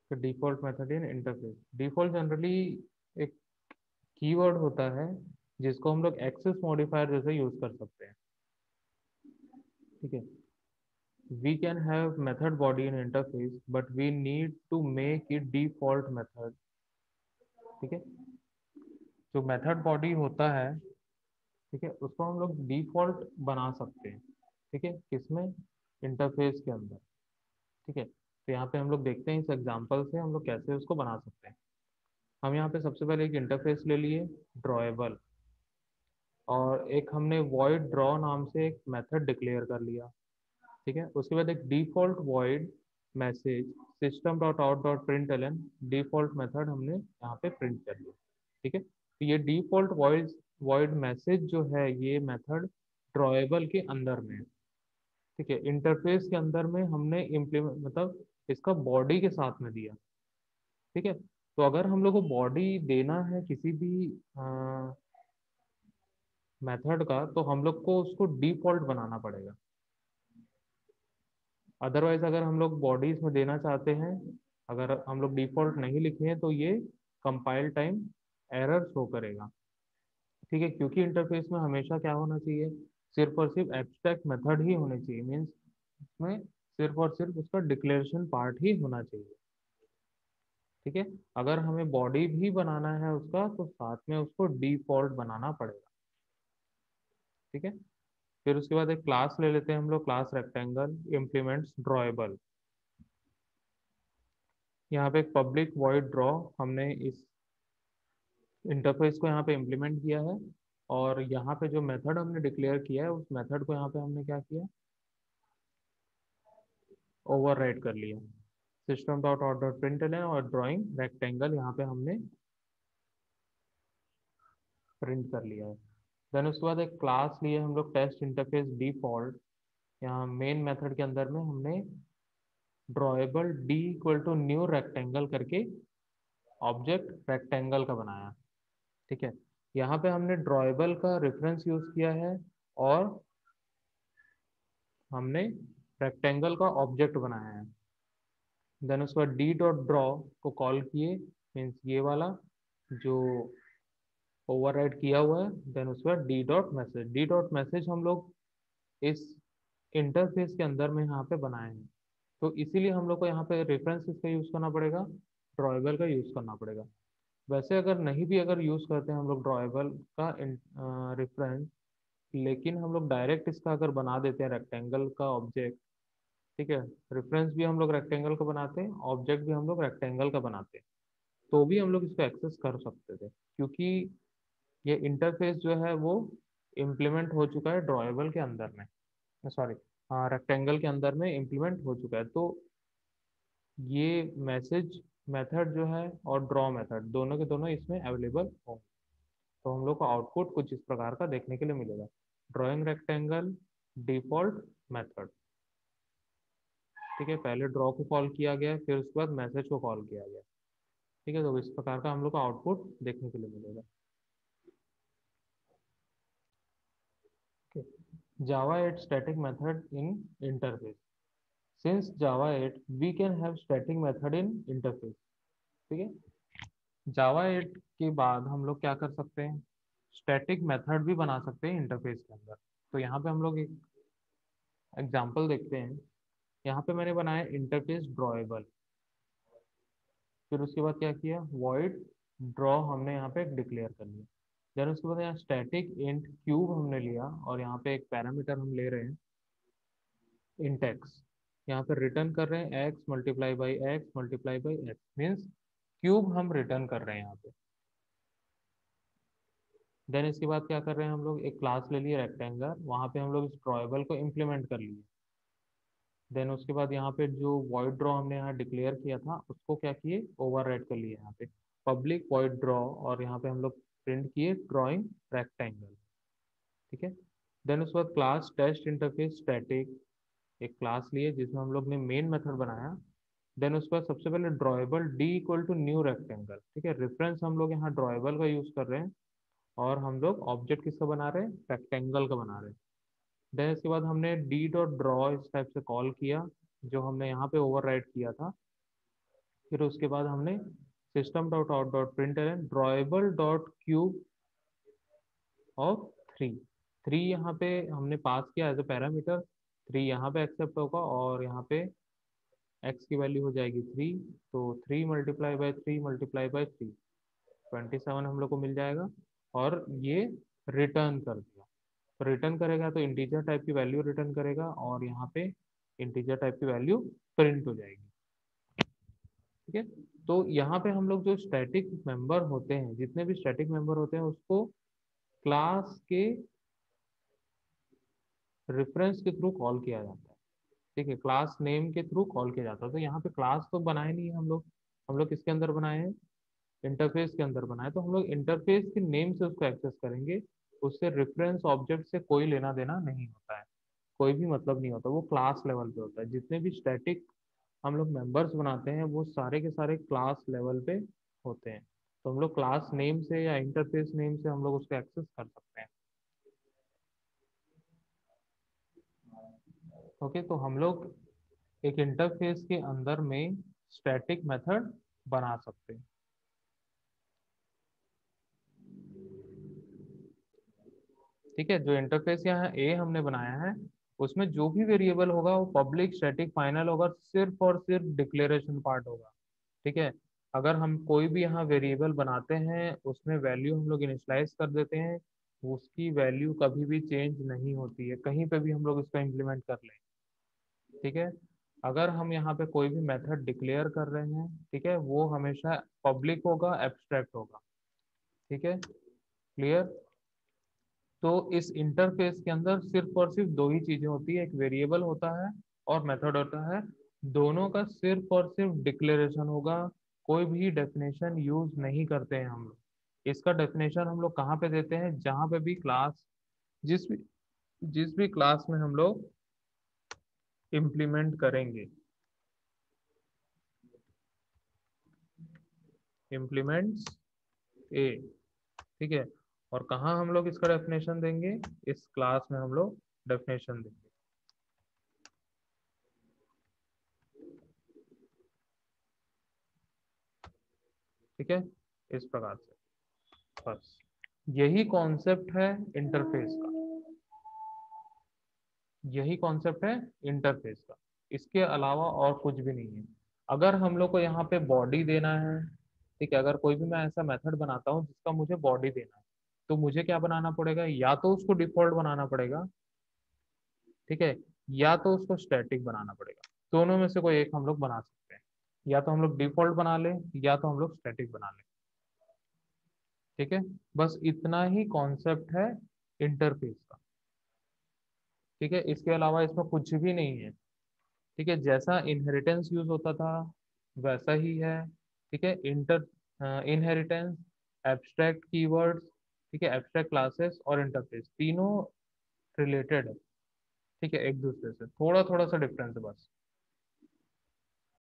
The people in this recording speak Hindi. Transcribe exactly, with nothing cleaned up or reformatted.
Default method in interface, default generally एक कीवर्ड होता है जिसको हम लोग एक्सेस मॉडिफायर जैसे यूज कर सकते हैं। ठीक है, we can have method body in interface but we need to make it default method। ठीक है, जो मेथड बॉडी होता है, ठीक है, उसको हम लोग डिफॉल्ट बना सकते हैं। ठीक है, किसमें? इंटरफेस के अंदर। ठीक है, तो यहाँ पे हम लोग देखते हैं इस एग्जांपल से हम लोग कैसे उसको बना सकते हैं। हम यहाँ पे सबसे पहले एक इंटरफेस ले लिए ड्रॉएबल, और एक हमने वॉइड ड्रॉ नाम से एक मेथड डिक्लेयर कर लिया। ठीक है, उसके बाद एक default void message system dot out dot print L N default method हमने यहाँ पे प्रिंट कर लिया। ठीक है, तो ये डिफॉल्ट वॉइड वॉइड मैसेज जो है ये मेथड ड्रॉएबल के अंदर में है। ठीक है, इंटरफेस के अंदर में हमने इम्प्लीमेंट मतलब इसका बॉडी के साथ में दिया। ठीक है, तो अगर हम लोग को बॉडी देना है किसी भी मेथड का तो हम लोग को उसको डिफॉल्ट बनाना पड़ेगा। अदरवाइज अगर हम लोग बॉडीज में देना चाहते हैं, अगर हम लोग डिफॉल्ट नहीं लिखे हैं तो ये कंपाइल टाइम एरर शो करेगा। ठीक है, क्योंकि इंटरफेस में हमेशा क्या होना चाहिए, सिर्फ और सिर्फ एब्स्ट्रैक्ट मेथड ही होने चाहिए, मीन्स उसमें सिर्फ और सिर्फ उसका डिक्लेरेशन पार्ट ही होना चाहिए। ठीक है, अगर हमें बॉडी भी बनाना है उसका तो साथ में उसको डिफॉल्ट बनाना पड़ेगा। ठीक है, फिर उसके बाद एक क्लास ले लेते हैं हम लोग, क्लास रेक्टेंगल इम्प्लीमेंट्स ड्रॉएबल। यहाँ पे एक पब्लिक वॉइड ड्रॉ हमने इस इंटरफेस को यहाँ पे इम्प्लीमेंट किया है, और यहाँ पे जो मेथड हमने डिक्लेयर किया है उस मेथड को यहाँ पे हमने क्या किया, ओवरराइड कर लिया। System dot out dot println और ड्राइंग रेक्टेंगल यहाँ पे हमने प्रिंट कर लिया है। देन उसके बाद एक क्लास लिए हम लोग टेस्ट इंटरफेस डिफॉल्ट। यहाँ मेन मेथड के अंदर में हमने drawable D equal to new rectangle करके ऑब्जेक्ट रेक्टेंगल का बनाया। ठीक है, यहाँ पे हमने ड्रॉएबल का रेफरेंस यूज किया है और हमने रेक्टेंगल का ऑब्जेक्ट बनाया है। देन उसके बाद डी डॉट ड्रॉ को कॉल किए, मीन्स ये वाला जो ओवरराइड किया हुआ है। देन उसके बाद D dot message, D dot message हम लोग इस इंटरफेस के अंदर में यहाँ पे बनाए हैं, तो इसीलिए हम लोग को यहाँ पे रेफरेंस किसका यूज करना पड़ेगा, ड्रॉएबल का यूज करना पड़ेगा। वैसे अगर नहीं भी अगर यूज करते हैं हम लोग ड्रॉएबल का रेफरेंस, लेकिन हम लोग डायरेक्ट इसका अगर बना देते हैं रेक्टेंगल का ऑब्जेक्ट, ठीक है, रेफरेंस भी हम लोग रेक्टेंगल का बनाते हैं, ऑब्जेक्ट भी हम लोग रेक्टेंगल का बनाते हैं, तो भी हम लोग इसको एक्सेस कर सकते थे, क्योंकि ये इंटरफेस जो है वो इम्प्लीमेंट हो चुका है ड्रॉएबल के अंदर में, सॉरी हाँ रेक्टेंगल के अंदर में इम्प्लीमेंट हो चुका है। तो ये मैसेज मेथड जो है और ड्रॉ मेथड दोनों के दोनों इसमें अवेलेबल होंगे। तो हम लोग को आउटपुट कुछ इस प्रकार का देखने के लिए मिलेगा, ड्राइंग रेक्टेंगल डिफॉल्ट मेथड। ठीक है, पहले ड्रॉ को कॉल किया गया फिर उसके बाद मैसेज को कॉल किया गया। ठीक है, तो इस प्रकार का हम लोग को आउटपुट देखने के लिए मिलेगा। Java eight static method in interface. Since Java eight, we can have static method in interface. ठीक है, Java eight के बाद हम लोग क्या कर सकते हैं, स्टैटिक मेथड भी बना सकते हैं इंटरफेस के अंदर। तो यहाँ पे हम लोग एक एग्जांपल देखते हैं। यहाँ पे मैंने बनाया इंटरफेस ड्रॉएबल, फिर उसके बाद क्या किया, वॉइड ड्रॉ हमने यहाँ पे डिक्लेयर कर लिया। देन उसके बाद यहाँ स्टैटिक इंट क्यूब हमने लिया, और यहाँ पे एक पैरामीटर हम ले रहे हैं इंट एक्स। यहाँ पे रिटर्न कर रहे हैं X multiply by X multiply by X, means cube हम रिटर्न कर रहे हैं यहाँ पे। देन इसके बाद क्या कर रहे हैं हम लोग, एक क्लास ले लिए रेक्टेंगल, वहाँ पे हम लोग इस ड्रॉएबल को इम्प्लीमेंट कर लिए। देन उसके बाद यहाँ पे जो वॉइड ड्रॉ हमने यहाँ डिक्लेयर किया था उसको क्या किए, ओवरराइड कर लिए यहाँ पे पब्लिक वॉइड ड्रॉ, और यहाँ पे हम लोग प्रिंट किए ड्रॉइंग रेक्टेंगल। ठीक है, देन उसके बाद क्लास टेस्ट इंटरफेस स्टैटिक, एक क्लास लिए जिसमें हम लोग ने मेन मेथड बनाया। देन उसके बाद सबसे पहले drawable D equal to new rectangle. ठीक है, रेफरेंस हम लोग यहाँ ड्रॉएबल का यूज कर रहे हैं, और हम लोग ऑब्जेक्ट किसका बना रहे हैं, रेक्टेंगल का बना रहे हैं। देन इसके बाद हमने डी डॉट ड्रॉ इस टाइप से कॉल किया, जो हमने यहाँ पे ओवरराइड किया था फिर उसके बाद हमने system dot out dot print एलन drawable dot cube of three. Three यहाँ पे हमने पास किया एज ए पैरामीटर, थ्री यहाँ पे एक्सेप्ट होगा और यहाँ पे एक्स की वैल्यू हो जाएगी थ्री, तो three multiply by three multiply by three, twenty seven हम लोग को मिल जाएगा। और ये रिटर्न कर दिया, तो रिटर्न करेगा तो इंटीजर टाइप की वैल्यू रिटर्न करेगा और यहाँ पे इंटीजर टाइप की वैल्यू प्रिंट हो जाएगी। ठीक है, तो यहाँ पे हम लोग जो स्टैटिक मेंबर होते हैं, जितने भी स्टैटिक मेंबर होते हैं उसको क्लास के रेफरेंस के थ्रू कॉल किया जाता है। ठीक है, क्लास नेम के थ्रू कॉल किया जाता है। तो यहाँ पे क्लास तो बनाए नहीं है हम लोग, हम लोग किसके अंदर बनाए हैं, इंटरफेस के अंदर बनाए। तो हम लोग इंटरफेस के नेम से उसको एक्सेस करेंगे, उससे रेफरेंस ऑब्जेक्ट से कोई लेना देना नहीं होता है, कोई भी मतलब नहीं होता, वो क्लास लेवल पे होता है। जितने भी स्टैटिक हम लोग मेंबर्स बनाते हैं वो सारे के सारे क्लास लेवल पे होते हैं। तो हम लोग क्लास नेम से या इंटरफेस नेम से हम लोग उसको एक्सेस कर सकते हैं। ओके, तो हम लोग एक इंटरफेस के अंदर में स्टैटिक मेथड बना सकते हैं। ठीक है, जो इंटरफेस यहाँ ए हमने बनाया है उसमें जो भी वेरिएबल होगा वो पब्लिक स्टैटिक फाइनल होगा, सिर्फ और सिर्फ डिक्लेरेशन पार्ट होगा। ठीक है, अगर हम कोई भी यहाँ वेरिएबल बनाते हैं उसमें वैल्यू हम लोग इनिशियलाइज कर देते हैं, उसकी वैल्यू कभी भी चेंज नहीं होती है, कहीं पे भी हम लोग इसका इम्प्लीमेंट कर लें। ठीक है, अगर हम यहाँ पे कोई भी मेथड डिक्लेयर कर रहे हैं, ठीक है, वो हमेशा पब्लिक होगा, एब्स्ट्रैक्ट होगा। ठीक है, क्लियर। तो इस इंटरफेस के अंदर सिर्फ और सिर्फ दो ही चीजें होती है, एक वेरिएबल होता है और मेथड होता है। दोनों का सिर्फ और सिर्फ डिक्लेरेशन होगा, कोई भी डेफिनेशन यूज नहीं करते हैं हम लोग। इसका डेफिनेशन हम लोग कहाँ पे देते हैं, जहाँ पे भी क्लास, जिस भी जिस भी क्लास में हम लोग इम्प्लीमेंट करेंगे, इम्प्लीमेंट्स ए। ठीक है, और कहाँ हम लोग इसका डेफिनेशन देंगे, इस क्लास में हम लोग डेफिनेशन देंगे। ठीक है, इस प्रकार से बस यही कॉन्सेप्ट है इंटरफेस का, यही कॉन्सेप्ट है इंटरफेस का, इसके अलावा और कुछ भी नहीं है। अगर हम लोग को यहाँ पे बॉडी देना है, ठीक है, अगर कोई भी मैं ऐसा मेथड बनाता हूँ जिसका मुझे बॉडी देना है, तो मुझे क्या बनाना पड़ेगा, या तो उसको डिफॉल्ट बनाना पड़ेगा, ठीक है, या तो उसको स्टैटिक बनाना पड़ेगा। दोनों में से कोई एक हम लोग बना सकते हैं, या तो हम लोग डिफॉल्ट बना लें या तो हम लोग स्टैटिक बना लें। ठीक है, बस इतना ही कॉन्सेप्ट है इंटरफेस का। ठीक है, इसके अलावा इसमें कुछ भी नहीं है। ठीक है, जैसा इनहेरिटेंस यूज होता था वैसा ही है। ठीक है, इंटर इनहेरिटेंस, एब्स्ट्रैक्ट कीवर्ड्स, ठीक है, एब्स्ट्रैक्ट क्लासेस और इंटरफेस तीनों रिलेटेड है। ठीक है, एक दूसरे से थोड़ा थोड़ा सा डिफरेंस है बस।